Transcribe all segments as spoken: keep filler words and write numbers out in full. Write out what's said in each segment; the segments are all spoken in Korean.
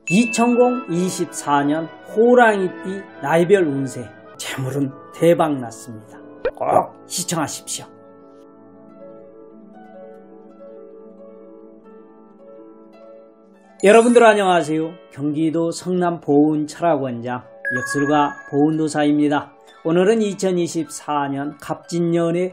이천이십사 년 호랑이띠 나이별 운세 재물은 대박났습니다. 꼭 시청하십시오. 여러분들 안녕하세요. 경기도 성남 보훈철학원장 역술가 보훈도사입니다. 오늘은 이천이십사 년 갑진년의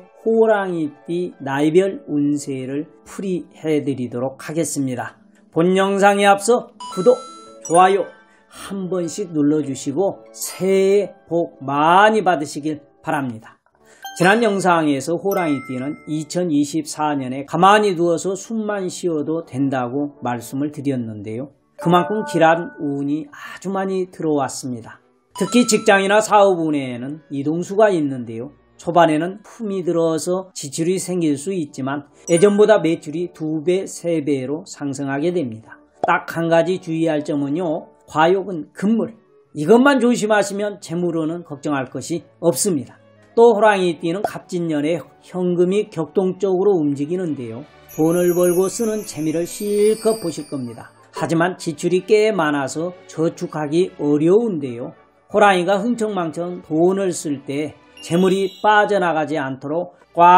호랑이띠 나이별 운세를 풀이해 드리도록 하겠습니다. 본 영상에 앞서 구독, 좋아요 한 번씩 눌러주시고 새해 복 많이 받으시길 바랍니다. 지난 영상에서 호랑이띠는 이천이십사 년에 가만히 누워서 숨만 쉬어도 된다고 말씀을 드렸는데요. 그만큼 길한 운이 아주 많이 들어왔습니다. 특히 직장이나 사업 운에는 이동수가 있는데요. 초반에는 품이 들어서 지출이 생길 수 있지만 예전보다 매출이 두 배, 세 배로 상승하게 됩니다. 딱 한 가지 주의할 점은요. 과욕은 금물. 이것만 조심하시면 재물로는 걱정할 것이 없습니다. 또 호랑이띠는 갑진년에 현금이 격동적으로 움직이는데요. 돈을 벌고 쓰는 재미를 실컷 보실 겁니다. 하지만 지출이 꽤 많아서 저축하기 어려운데요. 호랑이가 흥청망청 돈을 쓸 때 재물이 빠져나가지 않도록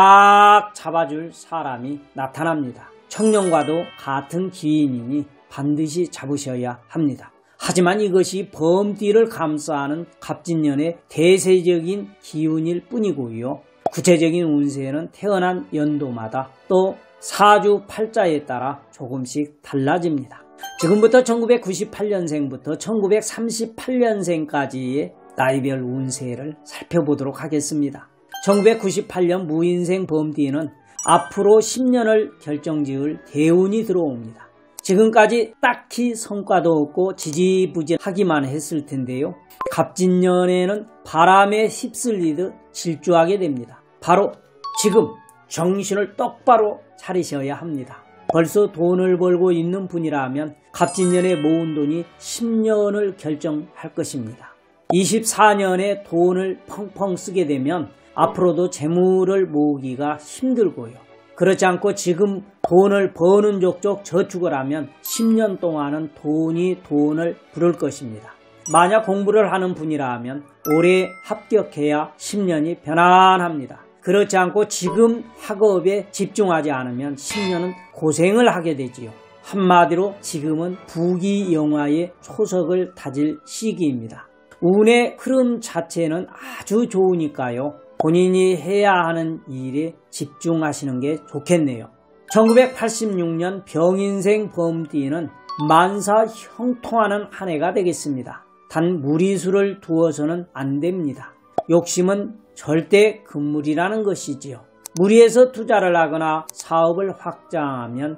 꽉 잡아줄 사람이 나타납니다. 청년과도 같은 기인이니 반드시 잡으셔야 합니다. 하지만 이것이 범띠를 감싸는 갑진년의 대세적인 기운일 뿐이고요. 구체적인 운세는 태어난 연도마다 또 사주 팔자에 따라 조금씩 달라집니다. 지금부터 천구백구십팔 년생부터 천구백삼십팔 년생까지의 나이별 운세를 살펴보도록 하겠습니다. 천구백구십팔 년 무인생 범띠는 앞으로 십 년을 결정지을 대운이 들어옵니다. 지금까지 딱히 성과도 없고 지지부진하기만 했을 텐데요. 갑진년에는 바람에 휩쓸리듯 질주하게 됩니다. 바로 지금 정신을 똑바로 차리셔야 합니다. 벌써 돈을 벌고 있는 분이라면 갑진년에 모은 돈이 십 년을 결정할 것입니다. 이십사 년에 돈을 펑펑 쓰게 되면 앞으로도 재물을 모으기가 힘들고요. 그렇지 않고 지금 돈을 버는 족족 저축을 하면 십 년 동안은 돈이 돈을 부를 것입니다. 만약 공부를 하는 분이라면 올해 합격해야 십 년이 편안합니다. 그렇지 않고 지금 학업에 집중하지 않으면 십 년은 고생을 하게 되지요. 한마디로 지금은 부귀영화의 초석을 다질 시기입니다. 운의 흐름 자체는 아주 좋으니까요. 본인이 해야 하는 일에 집중하시는 게 좋겠네요. 천구백팔십육 년 병인생 범띠는 만사 형통하는 한 해가 되겠습니다. 단 무리수를 두어서는 안 됩니다. 욕심은 절대 금물이라는 것이지요. 무리해서 투자를 하거나 사업을 확장하면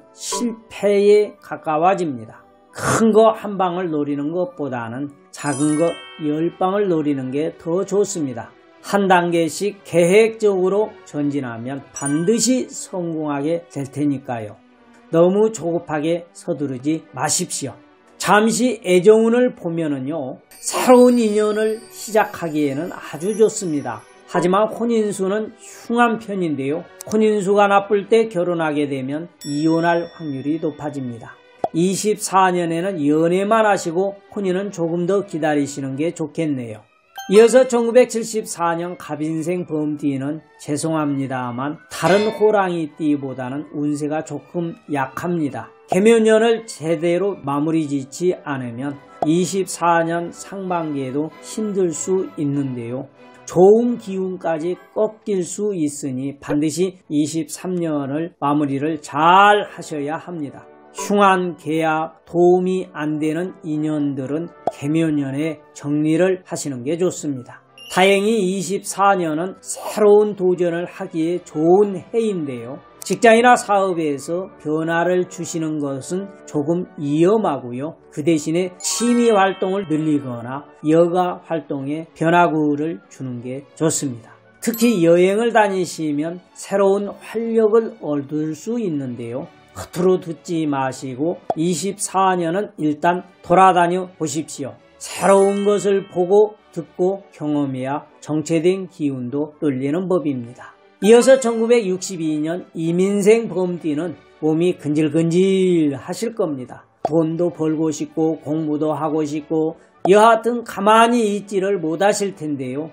실패에 가까워집니다. 큰 거 한 방을 노리는 것보다는 작은 거 열 방을 노리는 게 더 좋습니다. 한 단계씩 계획적으로 전진하면 반드시 성공하게 될 테니까요. 너무 조급하게 서두르지 마십시오. 잠시 애정운을 보면은요, 새로운 인연을 시작하기에는 아주 좋습니다. 하지만 혼인수는 흉한 편인데요. 혼인수가 나쁠 때 결혼하게 되면 이혼할 확률이 높아집니다. 이십사 년에는 연애만 하시고 혼인은 조금 더 기다리시는 게 좋겠네요. 이어서 천구백칠십사 년 갑인생 범띠는 죄송합니다만 다른 호랑이띠보다는 운세가 조금 약합니다. 개묘년을 제대로 마무리 짓지 않으면 이십사 년 상반기에도 힘들 수 있는데요. 좋은 기운까지 꺾일 수 있으니 반드시 이십삼 년을 마무리를 잘 하셔야 합니다. 흉한 계약, 도움이 안 되는 인연들은 개묘년에 정리를 하시는 게 좋습니다. 다행히 이십사 년은 새로운 도전을 하기에 좋은 해인데요. 직장이나 사업에서 변화를 주시는 것은 조금 위험하고요. 그 대신에 취미 활동을 늘리거나 여가 활동에 변화구를 주는 게 좋습니다. 특히 여행을 다니시면 새로운 활력을 얻을 수 있는데요. 겉으로 듣지 마시고 이십사 년은 일단 돌아다녀 보십시오. 새로운 것을 보고 듣고 경험해야 정체된 기운도 뚫리는 법입니다. 이어서 천구백육십이 년 이민생 범띠는 몸이 근질근질 하실 겁니다. 돈도 벌고 싶고 공부도 하고 싶고 여하튼 가만히 있지를 못하실 텐데요.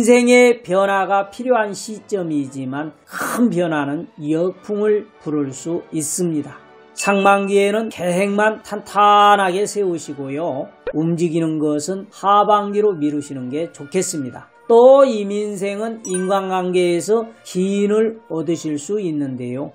인생의 변화가 필요한 시점이지만 큰 변화는 역풍을 부를 수 있습니다. 상반기에는 계획만 탄탄하게 세우시고요. 움직이는 것은 하반기로 미루시는 게 좋겠습니다. 또 이민생은 인간관계에서 기인을 얻으실 수 있는데요.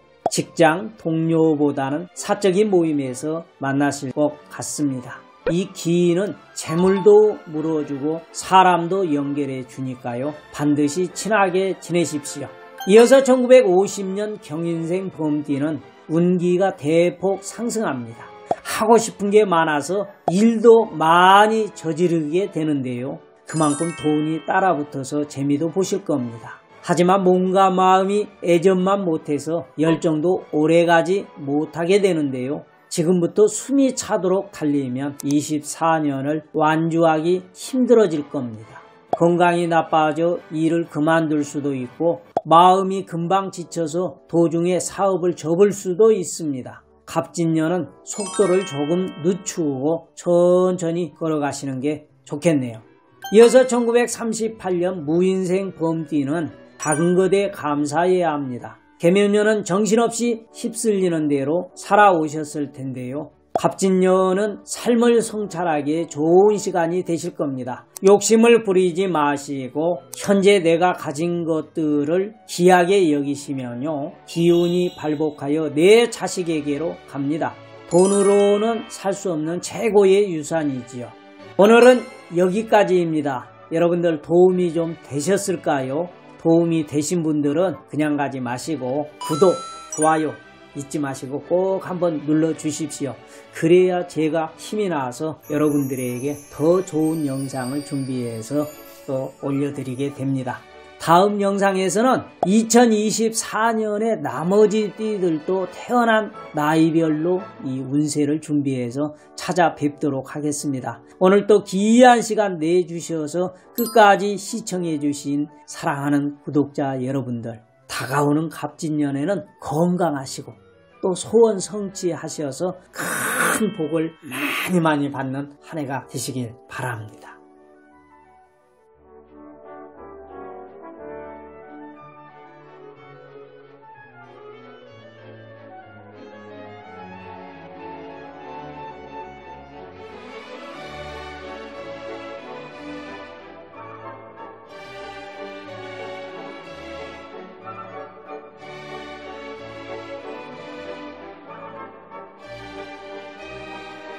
직장 동료보다는 사적인 모임에서 만나실 것 같습니다. 이 기인은 재물도 물어주고 사람도 연결해 주니까요. 반드시 친하게 지내십시오. 이어서 천구백오십 년 경인생 범띠는 운기가 대폭 상승합니다. 하고 싶은 게 많아서 일도 많이 저지르게 되는데요. 그만큼 돈이 따라붙어서 재미도 보실 겁니다. 하지만 몸과 마음이 애전만 못해서 열정도 오래가지 못하게 되는데요. 지금부터 숨이 차도록 달리면 이십사 년을 완주하기 힘들어질 겁니다. 건강이 나빠져 일을 그만둘 수도 있고 마음이 금방 지쳐서 도중에 사업을 접을 수도 있습니다. 갑진년은 속도를 조금 늦추고 천천히 걸어가시는 게 좋겠네요. 이어서 천구백삼십팔 년 무인생 범띠는 작은 것에 감사해야 합니다. 개묘년은 정신없이 휩쓸리는 대로 살아오셨을 텐데요. 갑진년은 삶을 성찰하기에 좋은 시간이 되실 겁니다. 욕심을 부리지 마시고 현재 내가 가진 것들을 귀하게 여기시면요. 기운이 발복하여 내 자식에게로 갑니다. 돈으로는 살 수 없는 최고의 유산이지요. 오늘은 여기까지입니다. 여러분들 도움이 좀 되셨을까요? 도움이 되신 분들은 그냥 가지 마시고 구독, 좋아요 잊지 마시고 꼭 한번 눌러 주십시오. 그래야 제가 힘이 나서 여러분들에게 더 좋은 영상을 준비해서 또 올려드리게 됩니다. 다음 영상에서는 이천이십사 년에 나머지 띠들도 태어난 나이별로 이 운세를 준비해서 찾아뵙도록 하겠습니다. 오늘 또 귀한 시간 내주셔서 끝까지 시청해 주신 사랑하는 구독자 여러분들, 다가오는 갑진년에는 건강하시고 또 소원 성취하셔서 큰 복을 많이 많이 받는 한 해가 되시길 바랍니다.